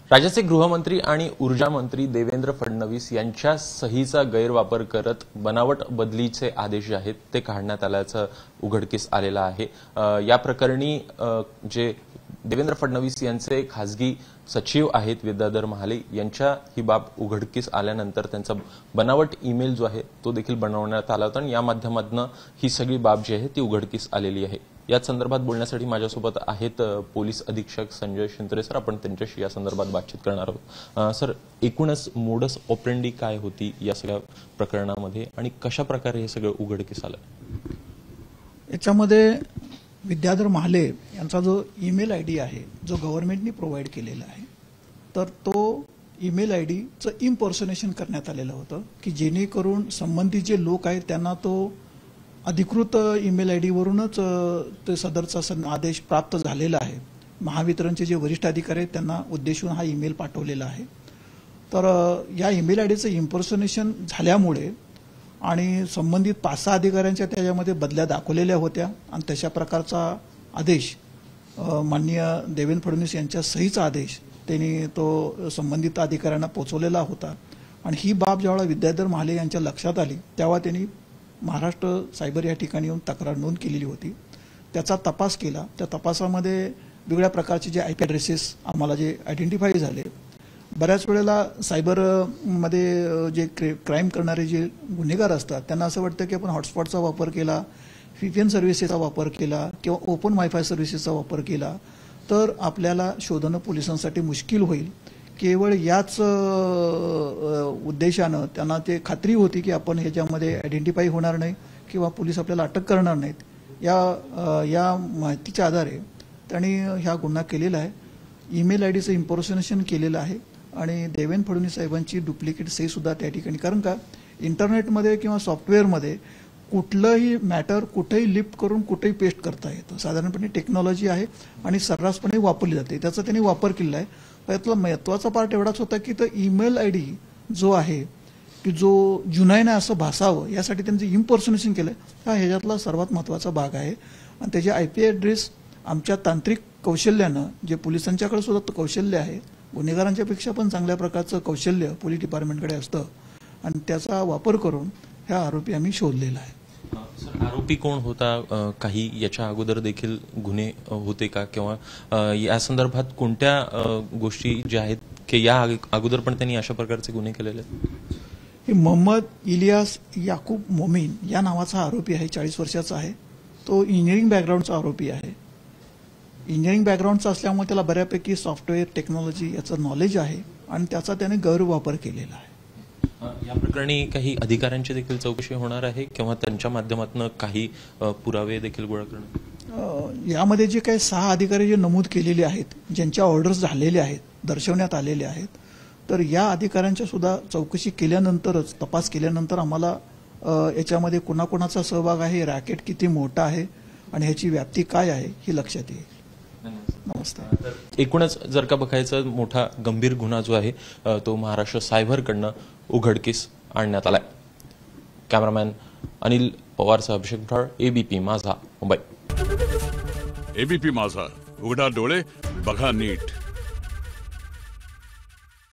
राज्याचे गृहमंत्री आणि ऊर्जा मंत्री देवेंद्र फडणवीस यांच्या सहीचा गैरवापर करत बनावट बदलीचे आदेश जे आहेत ते काढण्यात आल्याचं उघडकीस आलेलं आहे। या प्रकरणी जे देवेंद्र फडणवीस यांचे खासगी सचिव आहेत विद्याधर महाले यांच्या ही बाब उघडकीस आल्यानंतर त्यांचा बनावट ईमेल जो आहे तो देखील बनवण्यात आला होता आणि या माध्यमातून ही सगळी बाब जी आहे ती उघडकीस आलेली आहे। या संदर्भात बोलण्यासाठी माझ्यासोबत आहेत पोलीस अधीक्षक संजय शिंत्रे सर। आपण त्यांच्याशी या संदर्भात बातचीत करणार आहोत। सर, एकूणच मोडस ऑपरेंडी काय होती या सगळ्या प्रकरणामध्ये आणि कशा प्रकारे हे सगळं उघडकीस आलं? याच्यामध्ये विद्याधर महाले यांचा जो ईमेल आयडी आहे जो गव्हर्नमेंटनी प्रोव्हाइड केलेला आहे, तर तो ईमेल आयडीचं इम्पर्सोनेशन करण्यात आलेलं होतं की जेणेकरून संबंधित जे लोक आहेत त्यांना तो अधिकृत ईमेल आयडीवरूनच ते सदरचा आदेश प्राप्त झालेला आहे। महावितरणचे जे वरिष्ठ अधिकारी आहेत त्यांना उद्देशून हा ईमेल पाठवलेला आहे। तर या ईमेल आयडीचं इम्पर्सोनेशन झाल्यामुळे आणि संबंधित 5-6 अधिकाऱ्यांच्या त्याच्यामध्ये बदल्या दाखवलेल्या होत्या आणि तशा प्रकारचा आदेश माननीय देवेंद्र फडणवीस यांच्या सहीचा आदेश त्यांनी तो संबंधित अधिकाऱ्यांना पोहोचवलेला होता। आणि ही बाब जेव्हा विद्याधर महाले यांच्या लक्षात आली तेव्हा त्यांनी महाराष्ट्र सायबर या ठिकाणी येऊन तक्रार नोंद केलेली होती। त्याचा तपास केला। त्या तपासामध्ये वेगळ्या प्रकारचे जे IP ॲड्रेसेस आम्हाला जे आयडेंटिफाय झाले, बऱ्याच वेळेला सायबरमध्ये जे क्राईम करणारे जे गुन्हेगार असतात त्यांना असं वाटतं की आपण हॉटस्पॉटचा वापर केला, VPN सर्व्हिसेसचा वापर केला किंवा ओपन वायफाय सर्व्हिसेसचा वापर केला तर आपल्याला शोधणं पोलिसांसाठी मुश्किल होईल। केवळ याच उद्देशानं त्यांना ते खात्री होती की आपण ह्याच्यामध्ये आयडेंटिफाय होणार नाही किंवा पोलीस आपल्याला अटक करणार नाहीत। या माहितीच्या आधारे त्यांनी हा गुन्हा केलेला आहे। ईमेल आयडीचं इम्पर्सोनेशन केलेलं आहे आणि देवेंद्र फडणवीस साहेबांची डुप्लिकेट सही सुद्धा त्या ठिकाणी, कारण का इंटरनेटमध्ये किंवा सॉफ्टवेअरमध्ये कुठलंही मॅटर कुठेही लिफ्ट करून कुठेही पेस्ट करता येतं। साधारणपणे टेक्नॉलॉजी आहे आणि सर्रासपणे वापरली जाते, त्याचा त्यांनी वापर केला आहे। यातला महत्त्वाचा पार्ट एवढाच होता की तो ईमेल आयडी जो आहे की जो जुना नाही असं भासावं यासाठी त्यांचं इम्पर्सोनेशन केलं हा ह्याच्यातला सर्वात महत्त्वाचा भाग आहे। आणि त्याचे IP ॲड्रेस आमच्या तांत्रिक कौशल्यानं, जे पोलिसांच्याकडे सुद्धा कौशल्य आहे, गुन्हेगारांच्या पेक्षा पण चांगल्या प्रकारचं कौशल्य पोलीस डिपार्टमेंटकडे असतं आणि त्याचा वापर करून हा आरोपी आम्ही शोधलेला आहे। सर, आरोपी कोण होता? काही याच्या अगोदर देखील गुन्हे होते का किंवा या संदर्भात कोणत्या गोष्टी ज्या आहेत की या अगोदर पण त्यांनी अशा प्रकारचे गुन्हे केलेले आहेत? हे मोहम्मद इलियास याकूब मोमीन या नावाचा आरोपी आहे, 40 वर्षाचा आहे। तो इंजिनिअरिंग बॅकग्राऊंडचा आरोपी आहे। इंजिनिअरिंग बॅकग्राऊंडचा असल्यामुळे त्याला बऱ्यापैकी सॉफ्टवेअर टेक्नॉलॉजी याचं नॉलेज आहे आणि त्याचा त्याने गैरवापर केलेला आहे। या प्रकरणी काही अधिकाऱ्यांची देखील चौकशी होणार आहे किंवा त्यांच्या माध्यमातून काही पुरावे देखील गोळा करणार? यामध्ये जे काही 6 अधिकारी जे नमूद केलेले आहेत, ज्यांच्या ऑर्डर्स झालेले आहेत, दर्शवण्यात आलेले आहेत, तर या अधिकाऱ्यांच्या सुद्धा चौकशी केल्यानंतरच, तपास केल्यानंतर आम्हाला याच्यामध्ये कोणाकोणाचा सहभाग आहे, रॅकेट किती मोठा आहे आणि ह्याची व्याप्ती काय आहे ही लक्षात येईल। नमस्कार। एकूणच जर का बघायचं, मोठा गंभीर गुन्हा जो आहे तो महाराष्ट्र सायबरकडनं उघडकीस आणण्यात आलाय। कॅमेरामॅन अनिल पवारसह अभिषेक भटाळ, ABP माझा, मुंबई। ABP माझा, उघडा डोळे बघा नीट।